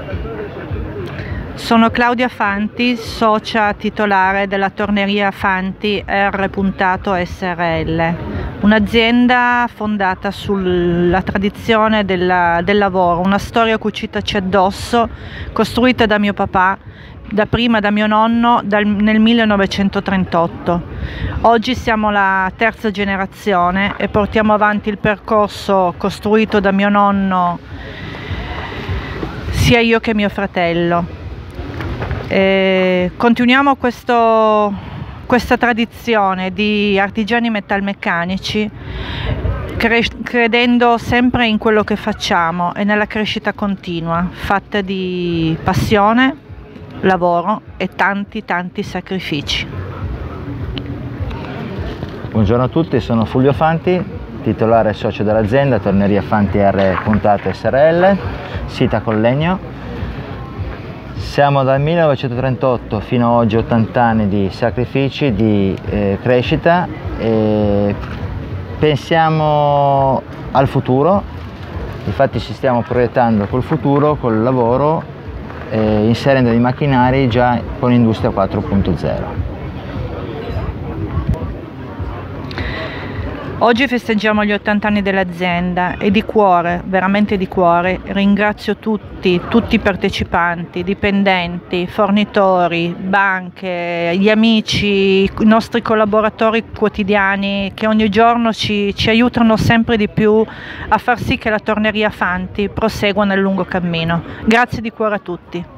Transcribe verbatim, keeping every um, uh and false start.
Sono Claudia Fanti, socia titolare della torneria Fanti R S R L, un'azienda fondata sulla tradizione della, del lavoro, una storia cucitaci addosso, costruita da mio papà, dapprima da mio nonno dal, nel millenovecentotrentotto. Oggi siamo la terza generazione e portiamo avanti il percorso costruito da mio nonno, sia io che mio fratello. E continuiamo questo, questa tradizione di artigiani metalmeccanici, cre credendo sempre in quello che facciamo e nella crescita continua, fatta di passione, lavoro e tanti tanti sacrifici. Buongiorno a tutti, sono Fulvio Fanti, titolare e socio dell'azienda Torneria Fanti R S R L, sita Collegno. Siamo dal millenovecentotrentotto fino ad oggi, ottanta anni di sacrifici, di eh, crescita, e pensiamo al futuro. Infatti ci stiamo proiettando col futuro, col lavoro, eh, inserendo dei macchinari già con Industria quattro punto zero. Oggi festeggiamo gli ottanta anni dell'azienda e di cuore, veramente di cuore, ringrazio tutti, tutti i partecipanti, dipendenti, fornitori, banche, gli amici, i nostri collaboratori quotidiani che ogni giorno ci, ci aiutano sempre di più a far sì che la torneria Fanti prosegua nel lungo cammino. Grazie di cuore a tutti.